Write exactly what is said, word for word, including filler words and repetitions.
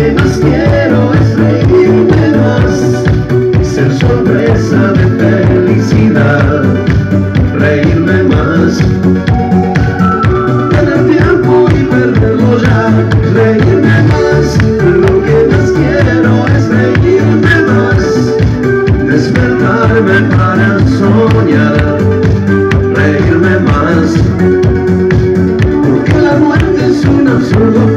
que más quiero es reírme más, ser sorpresa de felicidad, reírme más, tener tiempo y perderlo ya, reírme más, lo que más quiero es reírme más, despertarme para soñar, reírme más, porque la muerte es un absurdo